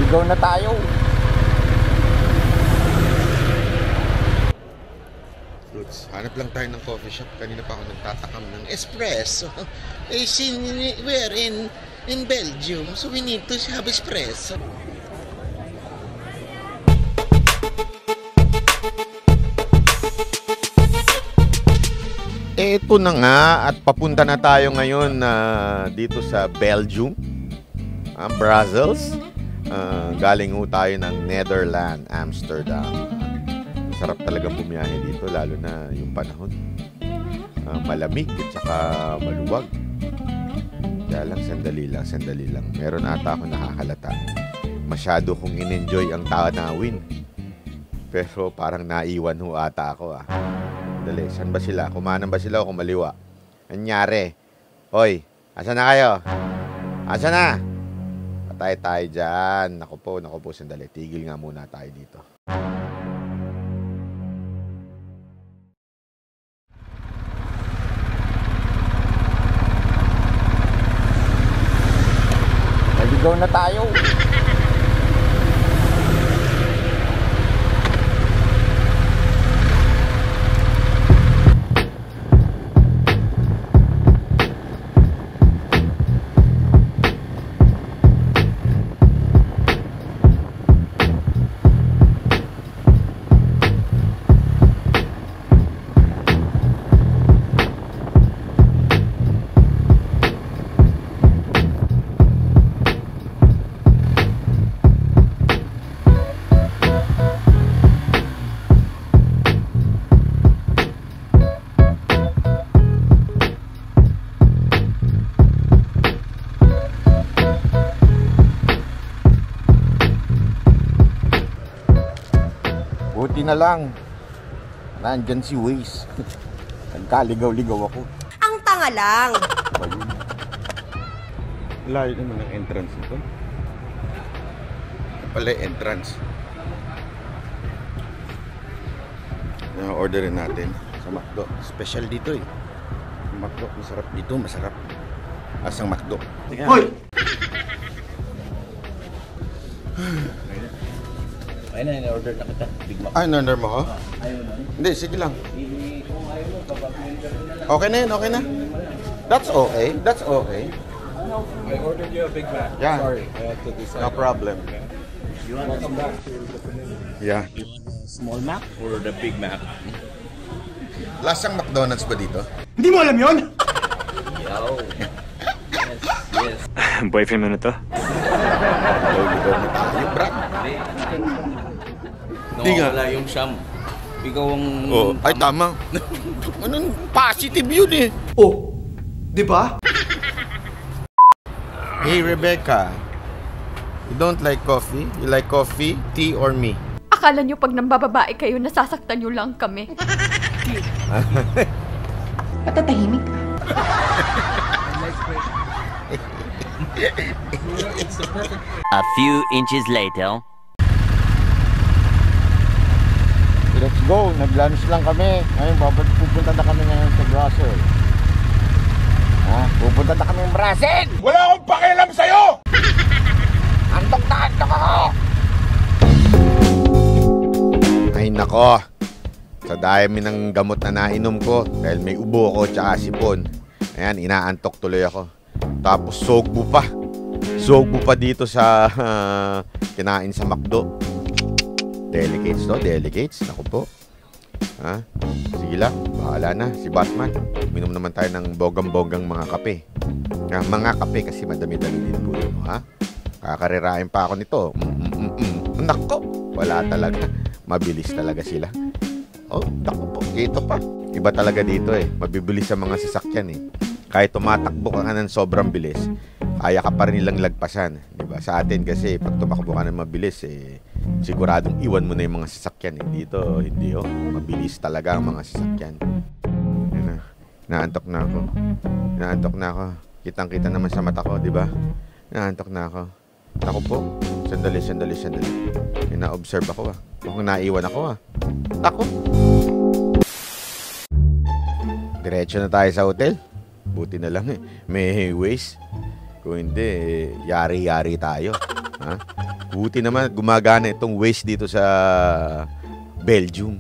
Naligaw na tayo. Roots, hanap lang tayo ng coffee shop. Kanina pa ako nagtatakam ng espresso. Eh, we're in Belgium, so we need to have espresso. Ito na nga at papunta na tayo ngayon dito sa Belgium, Brussels. Galing ho tayo ng Netherlands, Amsterdam. Sarap talaga bumiyahe dito, lalo na yung panahon. Malamig at saka maluwag. Kaya lang, sandali lang. Meron ata ako nakakalata. Masyado kong in-enjoy ang tanawin. Pero parang naiwan ho ata ako Dali, saan ba sila? Kumanan ba sila o kumaliwa? Anyari? Hoy, asa na kayo? Asa na? Patay tayo dyan. Naku po, sandali. Tigil nga muna tayo dito. Naligaw na tayo. Buti na lang, nandyan si Waze. Nagkaligaw-ligaw ako. Ang tanga lang. Layo naman ang entrance nito. Pala entrance. Orderin natin sa McDo. Special dito McDo, masarap dito, masarap. Asang McDo. Hoy! Ayun na, in-order na kita. Big Mac. In-order mo ko? Ayaw na. Hindi, sige lang. Kung ayaw mo, papapilin ka rin na lang. Okay na yun, okay na. That's okay. I ordered you a Big Mac. Yeah. Sorry, I have to decide. No problem. You want welcome back to Yeah. You want a small Mac or the Big Mac? Lasang McDonald's ba dito? Hindi mo alam yun? Yo. Yes. Boyfriend mo na to? Ligaw na tayo, Brad. Di nga. Wala yung Sham. Ikaw ang... Oh, ay tama. Anong positive yun Oh, di ba? Hey, Rebecca. You don't like coffee? You like coffee, tea, or me? Akala nyo pag nambababae kayo, nasasaktan nyo lang kami. Patatahimik ka. A few inches later. Let's go, nag-lunch lang kami. Ngayon, pupunta na kami ngayon sa Brussels. Pupunta na kami ng Brussels! Wala akong pakialam sa'yo! Antok ako! Ay nako, sa dami ng gamot na nainom ko, dahil may ubo ko tsaka sipon, ayan, inaantok tuloy ako. Tapos sogbo pa dito sa kinain sa McDo. Delicates, naku po. Sige lang, bahala na, si Batman. Minom naman tayo ng bogang-bogang mga kape. Mga kape kasi madami-dami din po yun, Kakarirain pa ako nito. Nako, wala talaga. Mabilis talaga sila. Oh, nako po, dito pa. Iba talaga dito mabibilis sa mga sasakyan Kahit tumatakbo ka ng sobrang bilis, kaya ka pa rin nilang lagpasan. Diba? Sa atin kasi, pag tumakbo ka ng mabilis, siguradong iwan mo na yung mga sasakyan. Dito, hindi mabilis talaga ang mga sasakyan. Yan na. Naantok na ako. Kitang-kita naman sa mata ko, di ba? Naantok na ako. Ako po. Sandali. Na-observe ako Mukhang naiwan ako Ako. Diretso na tayo sa hotel. Buti na lang may Waze. Kung hindi, yari-yari tayo. Buti naman gumagana itong Waze dito sa Belgium.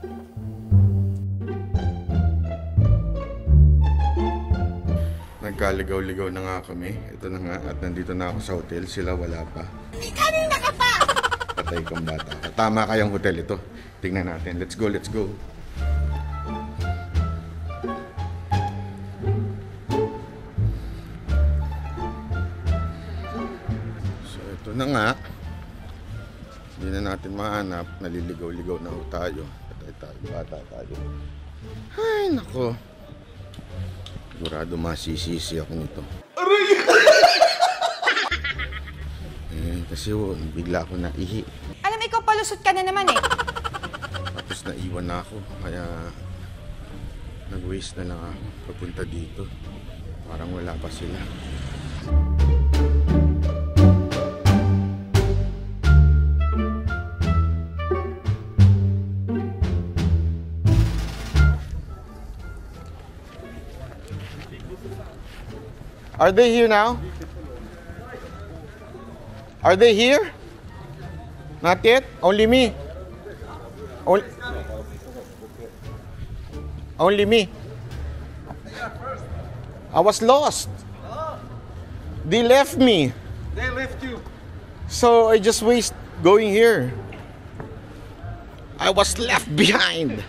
Nagkaligaw-ligaw na nga kami. Ito na nga at nandito na ako sa hotel. Sila wala pa. Kanina ka pa! Patay kang bata. Tama kayang hotel ito. Tingnan natin. Let's go, let's go. So ito na nga. Hindi na natin mahanap. Naliligaw-ligaw na ho tayo. Patay tayo, bata tayo. Ay, nako. Sigurado masisisi ako nito. Kasi bigla ako naihi. Alam, ikaw palusot ka na naman eh. Tapos naiwan na ako. Kaya nag-waste na lang ako papunta dito. Parang wala pa sila. Are they here now? Are they here? Not yet? Only me? Only me? I was lost. They left me. They left you. So I just waste going here. I was left behind.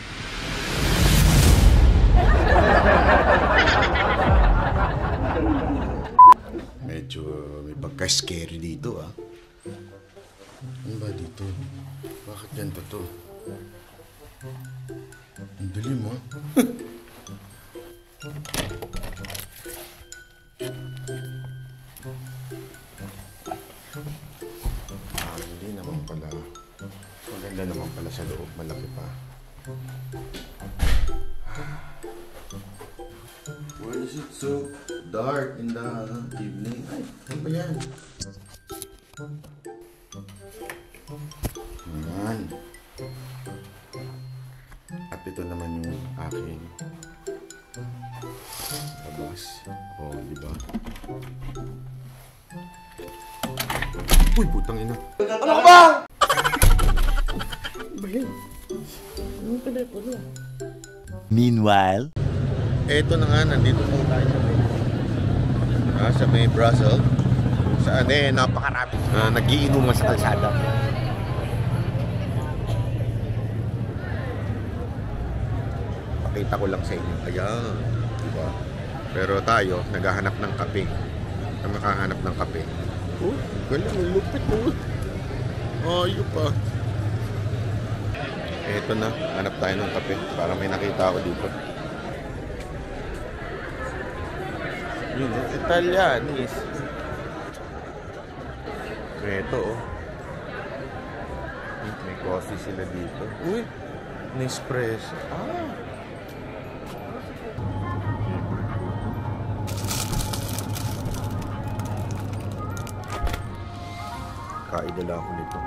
Medyo may pagka-scary dito ah. Ano ba dito? Bakit ganito to? Ang dilim ah. Hindi naman pala. Maganda naman pala sa loob. Malaki pa. Why is it so dark in the evening? Ay, ano ba yan? Ayan. At ito naman yung aking labas. O, diba? Uy, putang ina. Ano ka ba? Ano ba yan? Anong telepono? Meanwhile, Eto na nga, nandito po tayo sa may Brussels. Saan napakarami. Nagiinuman sa kalsada. Pakita ko lang sa inyo. Ayan. Diba? Pero tayo, naghahanap ng kape. Makahanap ng kape. Oh, galang, lupit mo. Ayaw pa. Eto na, hanap tayo ng kape. Para may nakita ako dito. Yun, Italianis. Ito, oh. May coffee sila dito. Uy, Nespresso. Ah. Kaidala ako nito.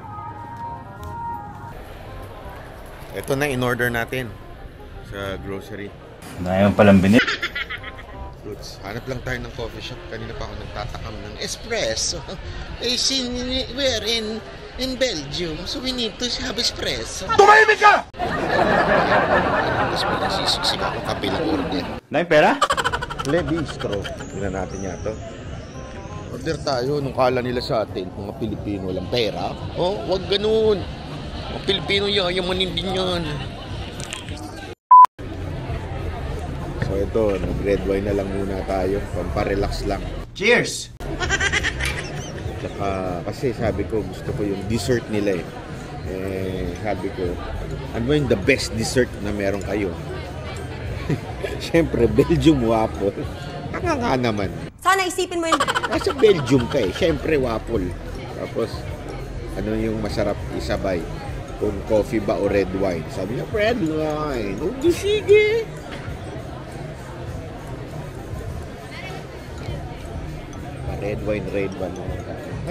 Ito na in-order natin sa grocery. Ngayon palang binili. Fruits. Hanap lang tayo ng coffee shop. Kanina pa ako nagtatakam ng espresso. We're in Belgium, so we need to have espresso. Tumahimik ka! Tapos pinagsisiksik ako kape ng order. Na yung pera? Le Bistro. Tingnan natin niya to. Order tayo. Nung kala nila sa atin, mga Pilipino walang pera. Oh, wag ganun. Mga Pilipino yayamanin din yan. So ito, nag-red wine na lang muna tayo. Pamparelax lang. Cheers! Tsaka, kasi sabi ko, gusto ko yung dessert nila eh. Sabi ko, ano yung the best dessert na meron kayo? Siyempre, Belgium waffle. Nga naman. Sana isipin mo yun. Nasa Belgium ka eh. Siyempre, waffle. Tapos, ano yung masarap isabay? Kung coffee ba o red wine? Sabi niya, red wine. Oh, di sige. Red wine. Ha?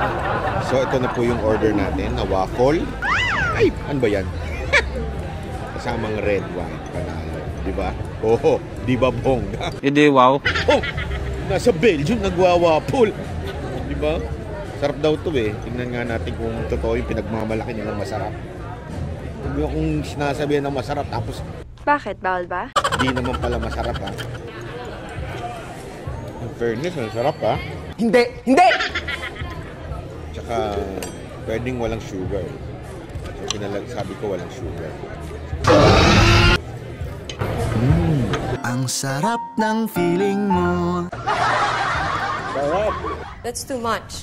So, ito na po yung order natin na waffle. Ay, ano ba yan? kasamang red wine, panalo. Di ba? Oo, di ba bongga? Hindi, wow. Oh, nasa Belgium, nagwawapol. Di ba? Sarap daw to eh. Tingnan nga natin kung totoo yung pinagmamalaki nilang masarap. Hindi kung sinasabihan ng masarap, tapos Bakit? Bawal ba? di naman pala masarap ha. In fairness, ang sarap ha. Hindi! Hindi! Tsaka, pwedeng walang sugar. So, sabi ko walang sugar. Ang sarap ng feeling mo. Sarap! That's too much.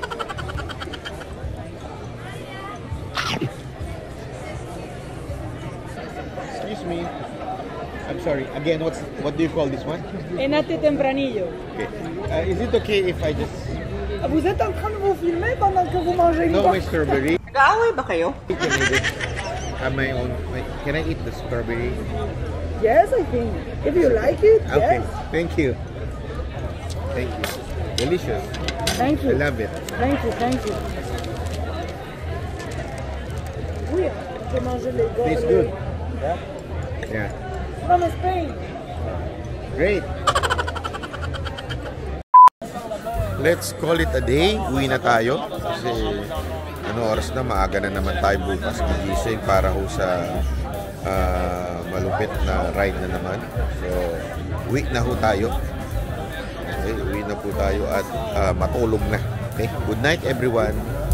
Excuse me. I'm sorry. Again, what do you call this one? Enate Tempranillo. Okay. Is it okay if I just... Vous êtes en train de vous filmer pendant que vous mangez une No, my torte? strawberry. Nag-aaway ba kayo? My own. Can I eat the strawberry? Yes, I think. If you like it, Okay. yes. Thank you. Thank you. Delicious. Thank I you. love it. Thank you, thank you. Oui, on peut manger les gars. Tastes good. Yeah. From Spain. Great. Let's call it a day. Uwi na tayo. Kasi ano oras na, maaga na naman tayo bukas gigising para ho sa malupit na ride na naman. So, uwi na ho tayo. Okay, uwi na po tayo at matulog na. Okay, good night everyone.